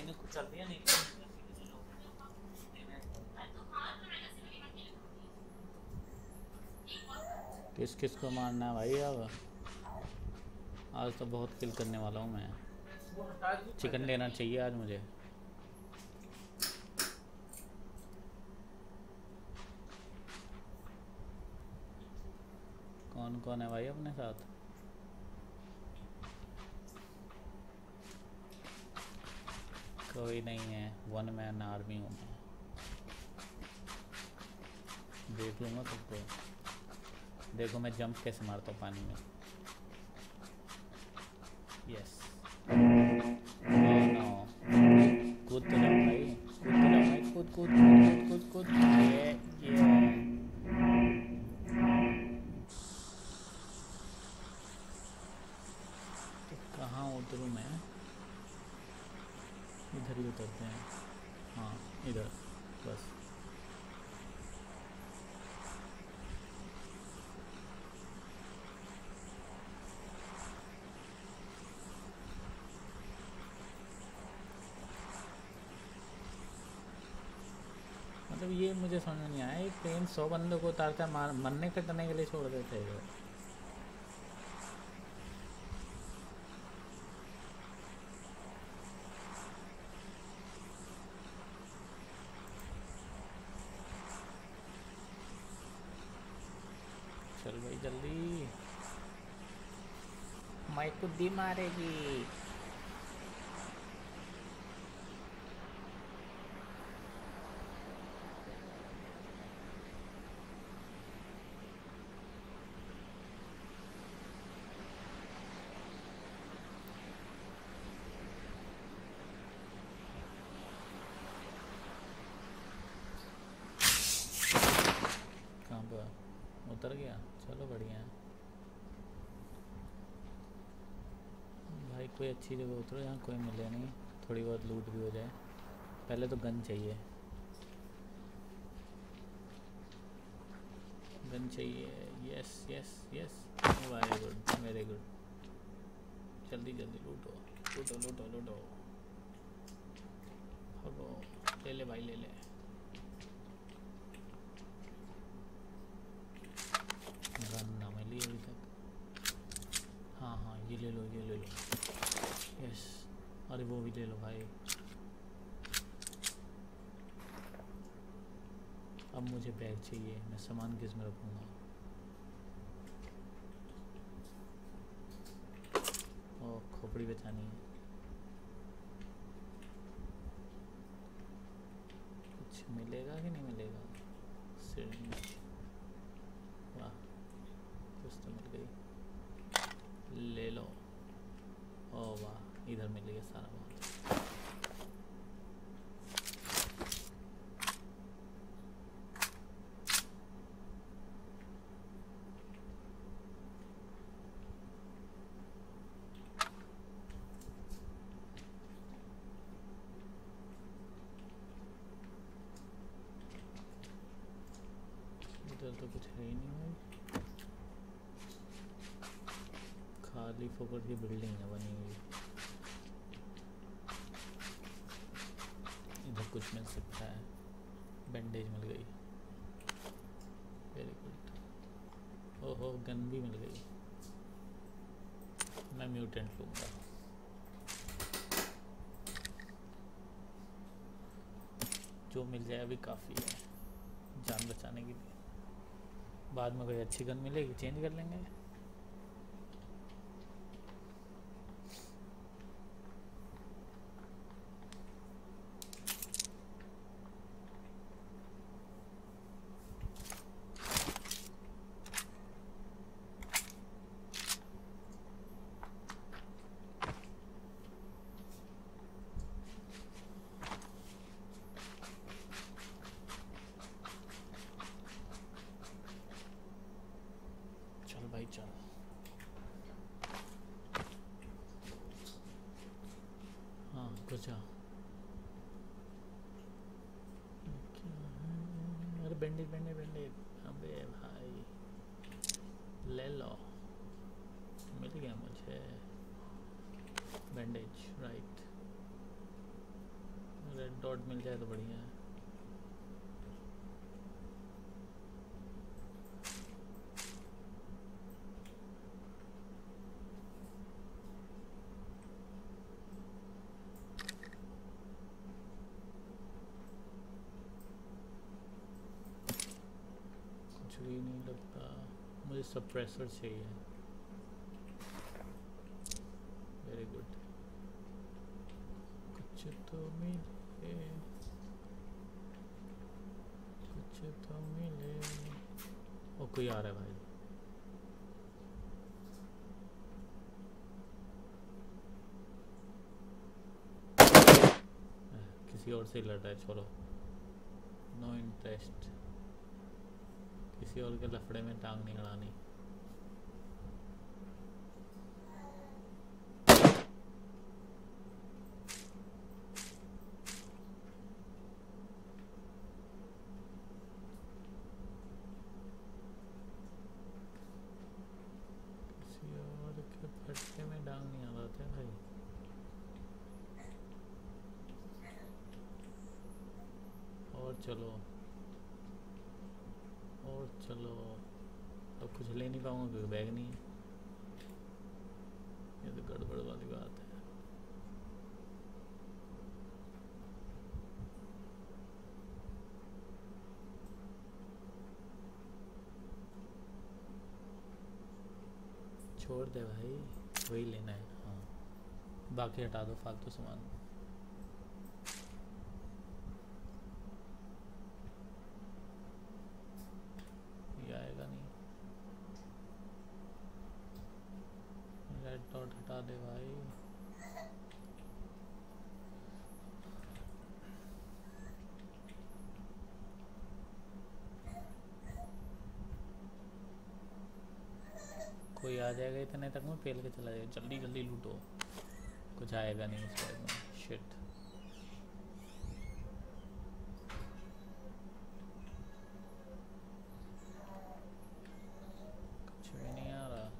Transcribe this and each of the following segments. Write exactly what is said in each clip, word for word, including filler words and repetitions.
भाई ने कुछ चल दिया नहीं। किस किस को मारना है भाई? अब आज तो बहुत किल करने वाला हूँ मैं। चिकन लेना चाहिए आज मुझे। कौन कौन है भाई अपने साथ? कोई नहीं है, वन मैन आर्मी हूँ मैं। देख लूँगा सबको। देखो मैं जंप कैसे मारता हूँ पानी में। यस। नो, कूद तो जाओ भाई, कूद तो जाओ भाई, कूद कूद कूद कूद कूद कूद। ये ये तो कहाँ उतरूँ मैं? इधर ही उतरते हैं। हाँ इधर बस। मतलब ये मुझे समझ में नहीं आया, एक प्लेन सौ बंदों को उतारता है, मार मरने कटने के लिए छोड़ देते हैं। चल भाई जल्दी, माइक को दी मारेगी। कहाँ पर उतर गया? चलो बढ़िया है भाई। कोई अच्छी जगह उतरो जहाँ कोई मिले नहीं, थोड़ी बहुत लूट भी हो जाए। पहले तो गन चाहिए, गन चाहिए। Yes yes yes, very good very good. जल्दी जल्दी लूटो लूटो लूटो लूटो। भागो, ले ले भाई ले ले। गन ना मिली अभी तक। हाँ हाँ ये ले लो ये ले लो। यस, अरे वो भी ले लो भाई। अब मुझे बैग चाहिए, मैं सामान किस में रखूँगा? ओ खोपड़ी बचानी है। कुछ मिलेगा कि नहीं मिलेगा? सिरिंज, वाह कुछ तो मिल गई, ले लो। ओ वाह, इधर मिल गया सारा माल। इधर तो कुछ है ही नहीं भाई, खाली फोकट की बिल्डिंग है बनी हुई। इधर कुछ मिल सकता है, बैंडेज मिल गई, वेरी गुड। ओहो गन भी मिल गई, मैं म्यूटेंट लूँगा। जो मिल जाए अभी काफ़ी है जान बचाने के लिए। बाद में कोई अच्छी गन मिलेगी चेंज कर लेंगे। भाई चल, हाँ कुछ आ। अरे बैंडेज बैंडेज बैंडेज, अबे भाई ले लो, मिल गया मुझे बैंडेज। राइट रेड डॉट मिल जाए तो बढ़िया है। कुछ भी नहीं लगता, मुझे सप्रेसर चाहिए। वेरी गुड, कुछ तो मिले, कुछ तो मिले। ओ कोई आ रहा है भाई। किसी और से लड़ रहा है, छोड़ो, नो इंटरेस्ट। किसी और के लफड़े में टांग नहीं अड़ानी। किसी और के फटके में टांग नहीं अड़ाते भाई। और चलो और चलो, अब कुछ ले नहीं पाऊंगा क्योंकि बैग नहीं है। ये तो गड़बड़ वाली बात है। छोड़ दे भाई, वही लेना है। हाँ, बाकी हटा दो फालतू सामान। ये आएगा नहीं। रेड डॉट हटा दे भाई। कोई आ जाएगा इतने तक में, पेल के चला जाएगा। जल्दी जल्दी लूटो, कुछ आएगा नहीं इस बैग में। शिट, कुछ भी नहीं आ रहा।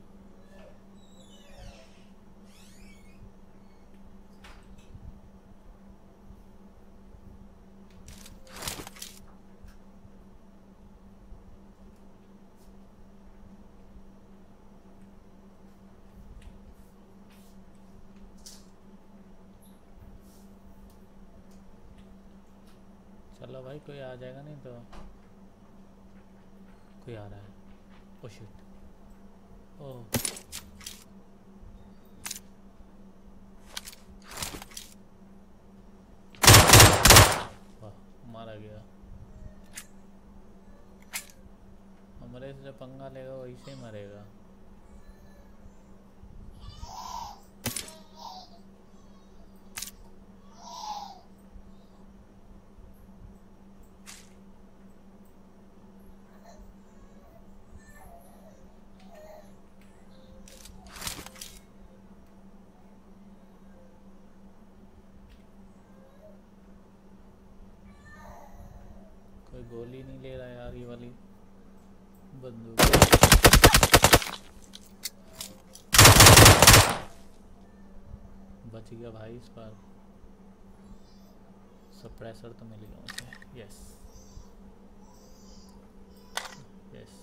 चलो भाई, कोई आ जाएगा नहीं तो। कोई आ रहा है। ओ शिट, ओ वाह, मारा गया। हमारे से जो पंगा लेगा वही से ही मरेगा। कोई गोली नहीं ले रहा यार, ये वाली बंदूक। बच गया भाई इस बार। सप्रेसर तो मिल गया मुझे। यस यस,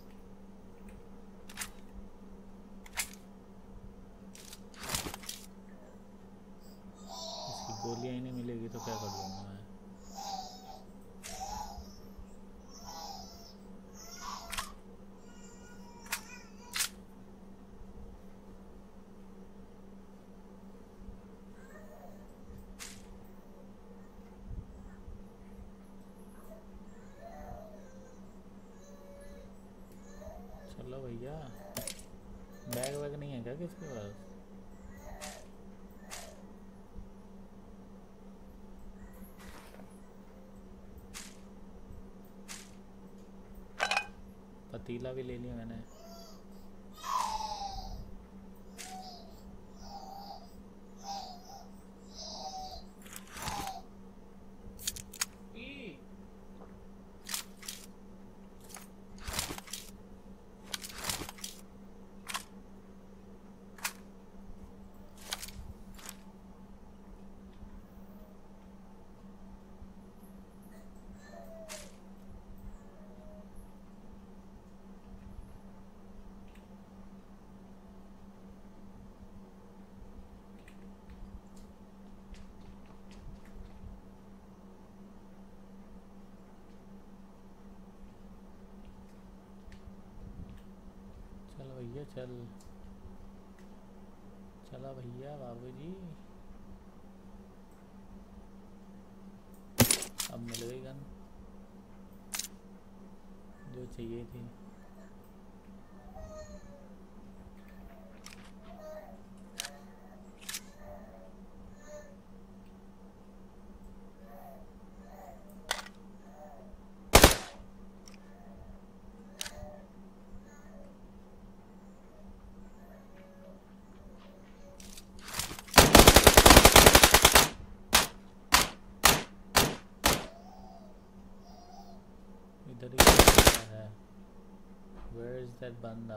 इसकी गोलियां ही नहीं मिलेगी तो क्या कर लूँगा मैं। चलो भैया, बैग वैग नहीं है क्या किसके पास? पतीला भी ले लिया मैंने। चल चला भैया बाबूजी। अब मिल गई गन जो चाहिए थी। इधर ही है। Where is that बंदा?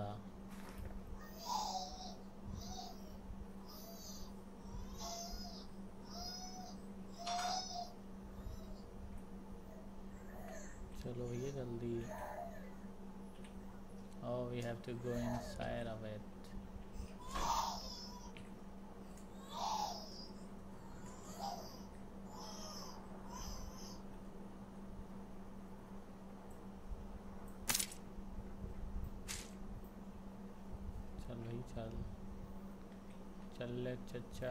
चलो ये जल्दी। Oh, we have to go inside of it. चल भाई चल चल ले चचा।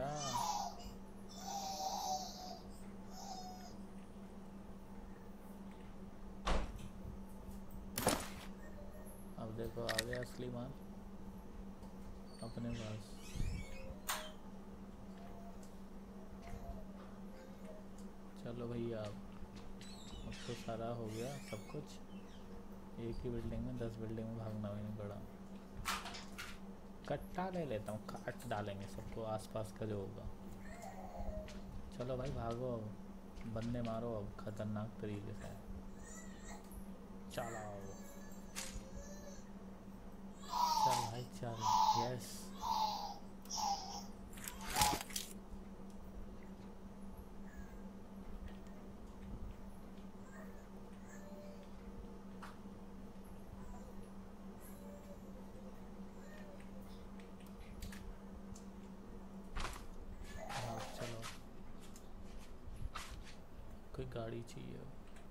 अब देखो आ गया असली माल अपने पास। चलो भैया अब तो सारा हो गया सब कुछ। एक ही बिल्डिंग में दस बिल्डिंग में भागना भी नहीं पड़ा। कट्टा ले लेता हूँ, काट डालेंगे सबको आसपास का जो होगा। चलो भाई भागो अब, बंदे मारो अब खतरनाक तरीके से। चलो चल भाई चल। यस चलो कोई गाड़ी चाहिए।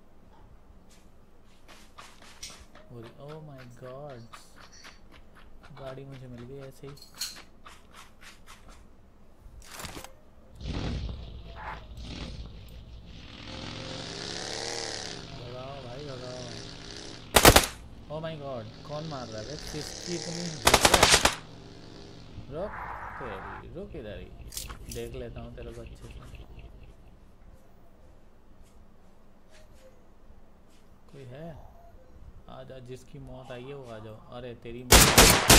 ओह माय गॉड, गाड़ी मुझे मिल गई ऐसे ही। भगाओ भाई भगाओ। ओह माय गॉड, कौन मार रहा है? किसकी इतनी रुक तेरी, रुक इधर ही देख लेता हूँ तेरे को अच्छे से। कोई है? आ जा, जिसकी मौत आई है वो आ जाओ। अरे तेरी मौत।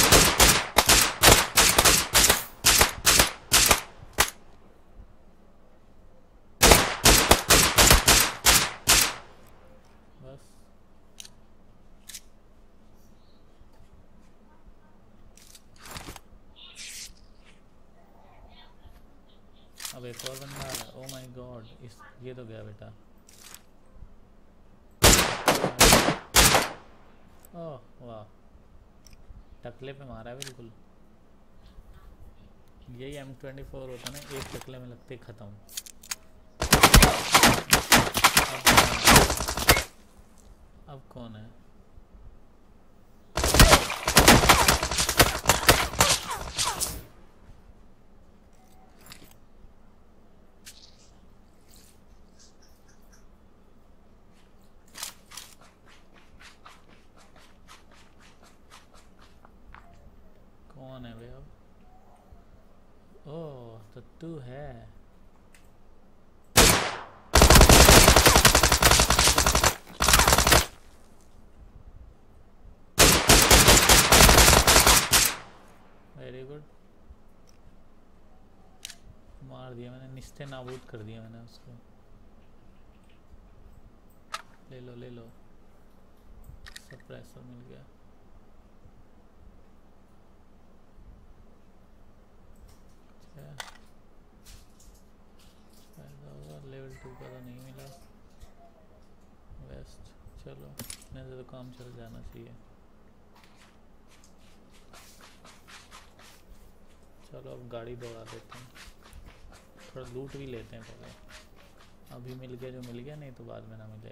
बस अब एक और बंदा आ रहा। ओह माय गॉड, इस ये तो गया बेटा। ओह वाह, टकले पे मारा है बिल्कुल। यही एम ट्वेंटी फोर होता ना, एक टकले में लगते ख़त्म। अब कौन है? कौन है भाई अब? ओह तो तू है। वेरी गुड, मार दिया मैंने, निस्ते नाबूद कर दिया मैंने उसको। ले लो ले लो, सप्रेसर मिल गया। फायदा होगा, लेवल टू का तो नहीं मिला। वेस्ट, चलो इतने से तो काम चल जाना चाहिए। चलो अब गाड़ी दौड़ा देते हैं, थोड़ा लूट भी लेते हैं पहले। अभी मिल गया जो मिल गया, नहीं तो बाद में ना मिले।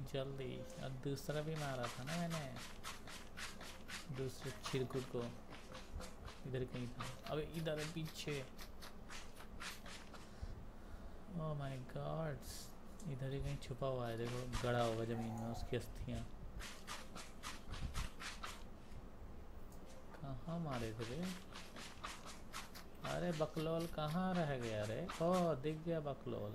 जल्दी। और दूसरा भी मारा था ना मैंने, दूसरे चिरकुट को। इधर कहीं था, अबे इधर है पीछे। ओह माय गॉड, इधर ही कहीं छुपा हुआ है, देखो गड़ा होगा जमीन में उसकी अस्थियाँ। कहाँ मारे थे रे? अरे बकलोल कहाँ रह गया रे? ओह दिख गया बकलोल।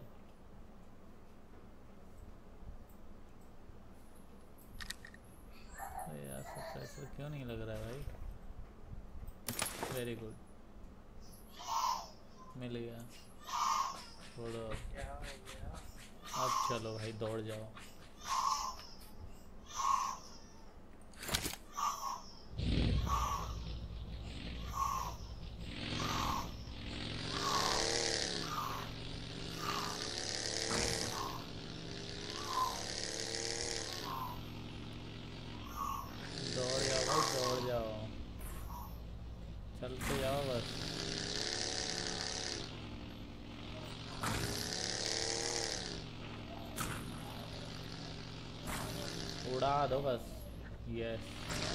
अरे यार सप्रेसर क्यों नहीं लग रहा है भाई? वेरी गुड, मिल गया। छोड़ो अब चलो भाई दौड़ जाओ। दौड़ जाओ भाई दौड़ जाओ, चलते जाओ बस। उड़ा दो बस। यस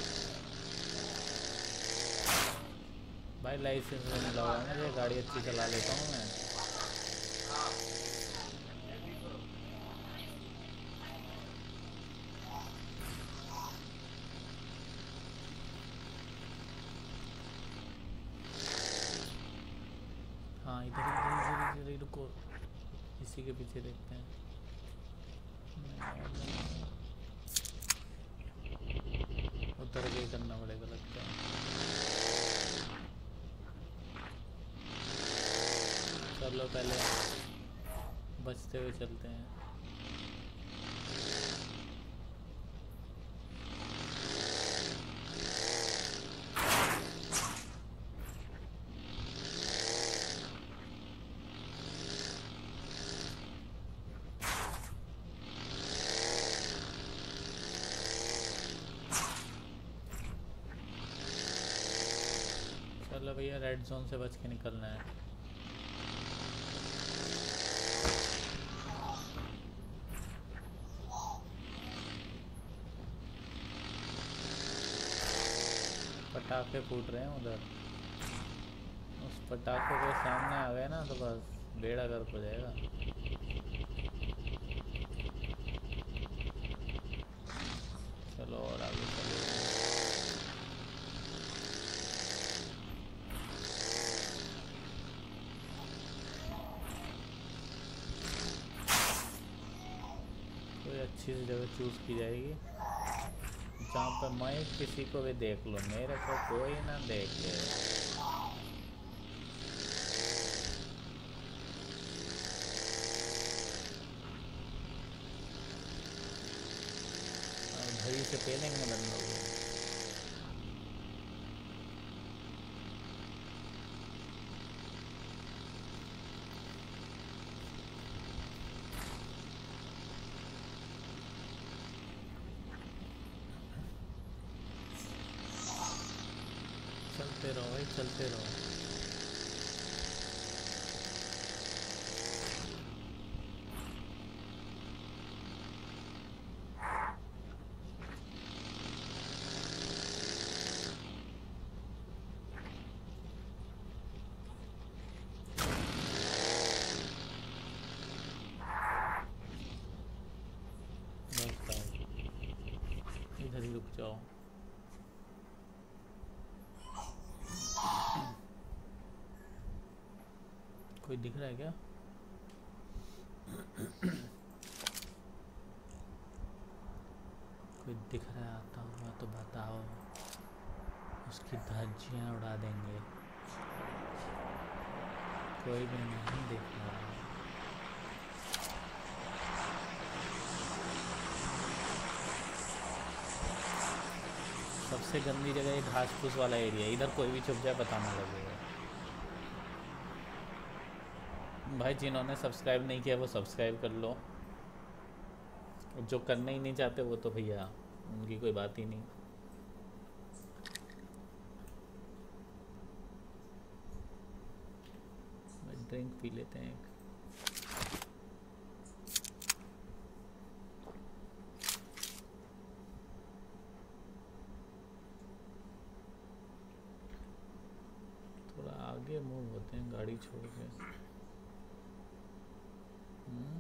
भाई, लाइसेंस में मिला हुआ है मुझे, गाड़ी अच्छी चला लेता हूँ मैं। हाँ इधर इधर इधर इधर रुको, इसी के पीछे देखते हैं। उतर के करना पड़ेगा लगता है। चलो पहले बचते हुए चलते हैं। चलो भैया रेड जोन से बच के निकलना है। पटाखे फूट रहे हैं उधर, उस पटाखों के सामने आ गए ना तो बस बेड़ा गर्क हो जाएगा। चलो और आगे चलो। कोई अच्छी सी जगह चूज़ की जाएगी जहाँ पर मैं किसी को भी देख लूँ, मेरे को कोई ना देखे। घड़ी से पेलेंगे बंदों को। चलते रहो भाई चलते रहो। इधर ही रुक जाओ। कोई दिख रहा है क्या? कोई दिख रहा है आता हुआ तो बताओ, उसकी धज्जियाँ उड़ा देंगे। कोई भी नहीं दिख रहा। सबसे गंदी जगह ये घास फूस वाला एरिया, इधर कोई भी छुप जाए पता ना लगेगा। भाई जिन्होंने सब्सक्राइब नहीं किया वो सब्सक्राइब कर लो, जो करना ही नहीं चाहते वो तो भैया उनकी कोई बात ही नहीं। ड्रिंक पी लेते हैं एक। आगे मूव होते हैं गाड़ी छोड़ के। हम्म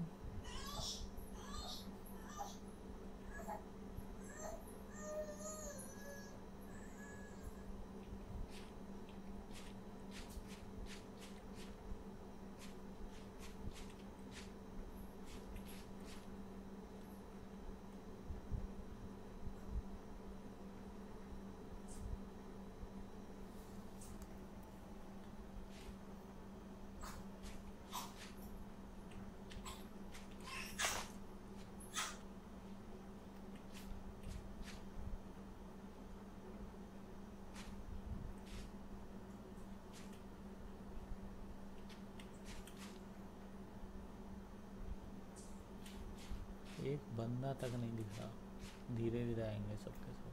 एक बंदा तक नहीं दिखा। धीरे धीरे आएंगे सबके सब।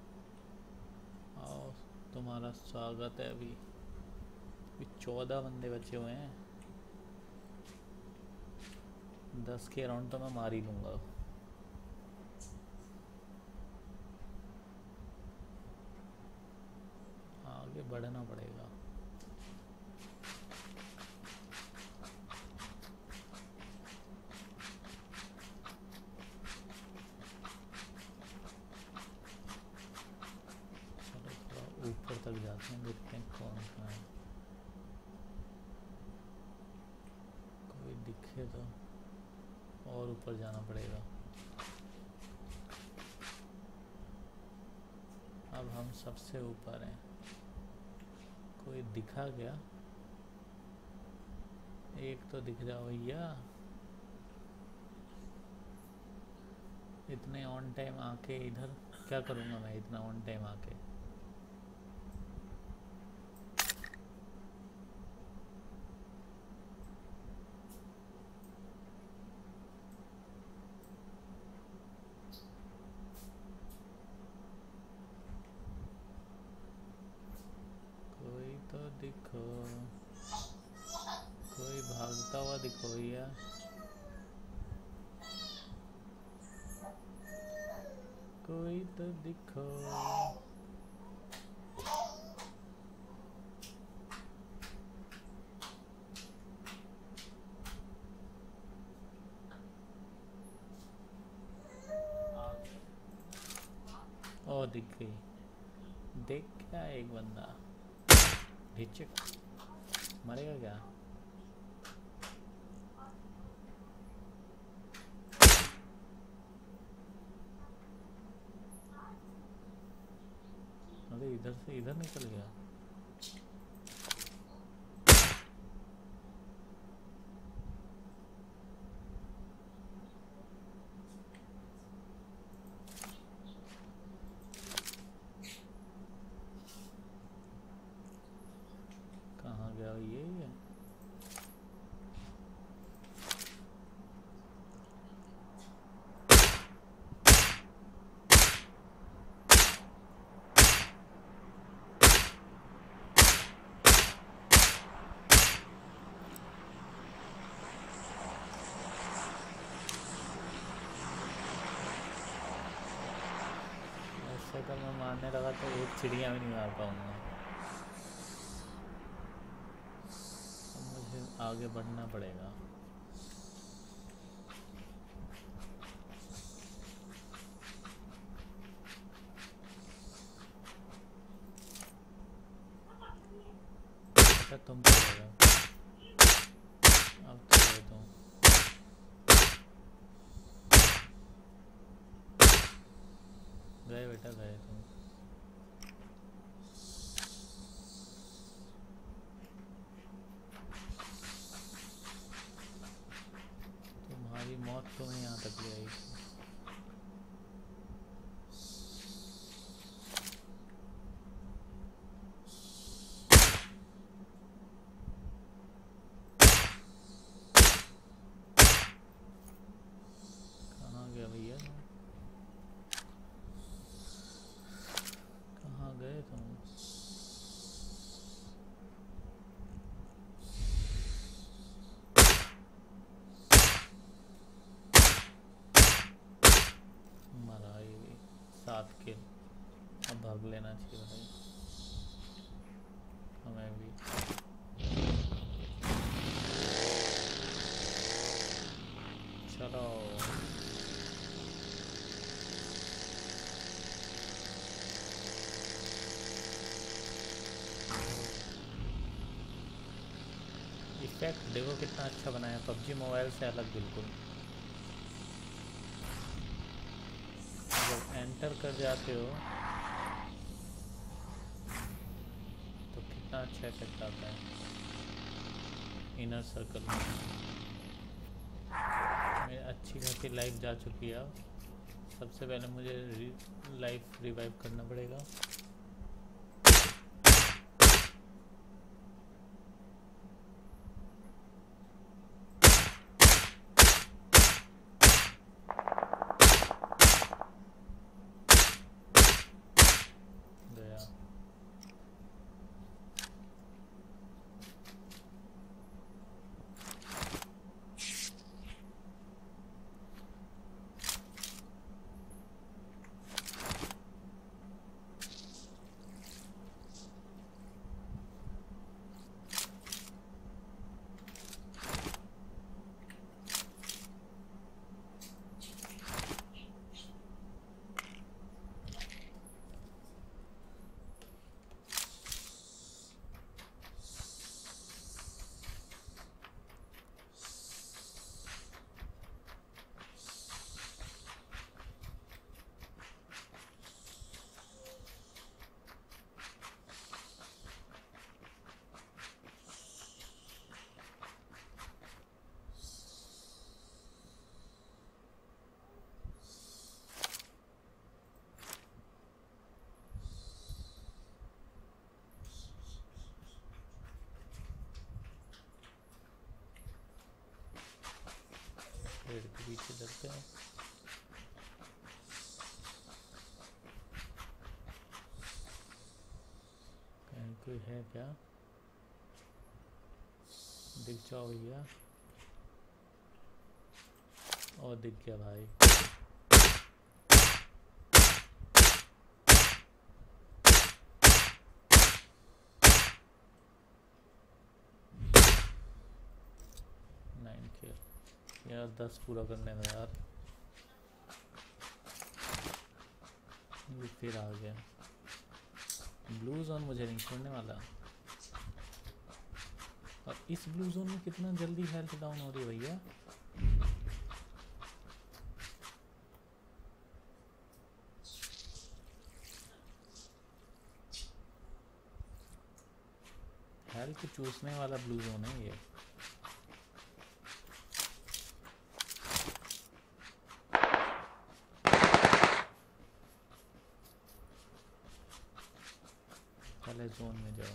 आओ, तुम्हारा स्वागत है। अभी अभी चौदह बंदे बचे हुए हैं। दस के अराउंड तो मैं मार ही लूँगा। आगे बढ़ना पड़ेगा। ऊपर तक जाते हैं, देखते हैं कौन सा है। कोई दिखे तो और ऊपर जाना पड़ेगा। अब हम सबसे ऊपर हैं। कोई दिखा क्या? एक तो दिख जाओ भैया। इतने ऑन टाइम आके इधर क्या करूँगा मैं? इतना ऑन टाइम आके तो दिखो, कोई भागता हुआ दिखो भैया। कोई तो दिखो। ओ दिख गई। देख क्या एक बंदा ढिचक मरेगा क्या? अरे इधर से इधर निकल गया। कहाँ गया ये ये? ऐसे तो मैं मारने लगा तो एक चिड़िया भी नहीं मार पाऊंगा। मुझे आगे बढ़ना पड़ेगा। अच्छा तुम तो गए, अब तो गए तुम। गए बेटा गए तुम। तुम्हारी मौत तुम्हें यहाँ तक ले आई। कहाँ गया भैया? कहाँ गए तुम? मरा ये भी। सात किल। अब भाग लेना चाहिए भाई हमें भी। इफेक्ट देखो कितना अच्छा बनाया, पबजी मोबाइल से अलग बिल्कुल। जब एंटर कर जाते हो तो कितना अच्छा इफेक्ट आता है इनर सर्कल में। मेरी अच्छी खासी लाइफ जा चुकी है। अब सबसे पहले मुझे री, लाइफ रिवाइव करना पड़ेगा। गया। पेड़ के पीछे चलते हैं। कहीं कोई है क्या? दिख जाओ भैया। और दिख गया भाई। नाइन के यार, दस पूरा करने में यार। ये फिर आ गया। ब्लू जोन मुझे नहीं छोड़ने वाला। और इस ब्लू जोन में कितना जल्दी हेल्थ डाउन हो रही है भैया। हेल्थ चूसने वाला ब्लू जोन है ये। पहले जोन में जाओ।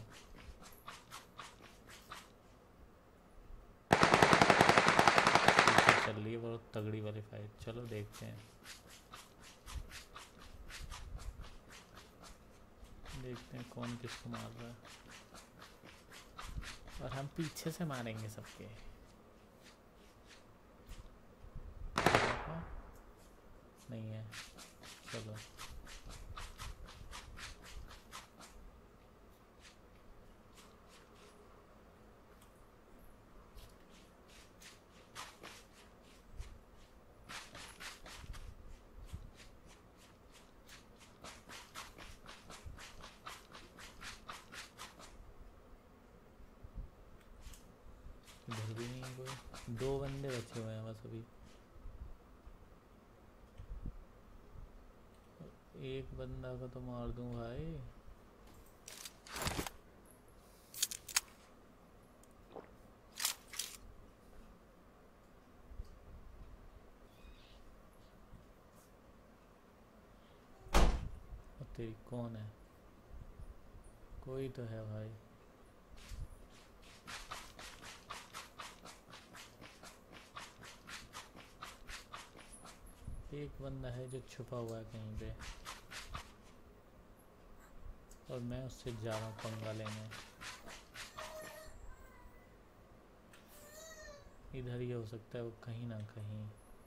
चल रही है बहुत तगड़ी वाली फाइट। चलो देखते हैं देखते हैं कौन किसको मार रहा है। और हम पीछे से मारेंगे सबके। नहीं है, चलो इधर भी नहीं है कोई। दो बंदे बचे हुए हैं बस अभी। एक बंदा को तो मार दूं भाई। तेरी कौन है? कोई तो है भाई। एक बंदा है जो छुपा हुआ है कहीं पे, और मैं उससे जा रहा हूँ पंगा लेने। इधर ही हो सकता है वो, कहीं ना कहीं।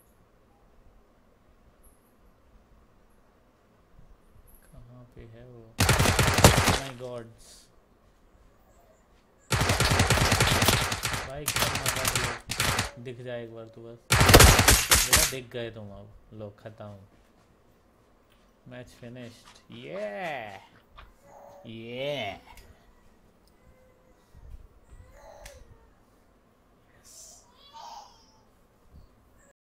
कहाँ पे है वो? माय गॉड्स भाई, कम दिख जाए एक बार तो बस। मेरा दिख गए तुम। अब लो खत्म, मैच फिनिश्ड। ये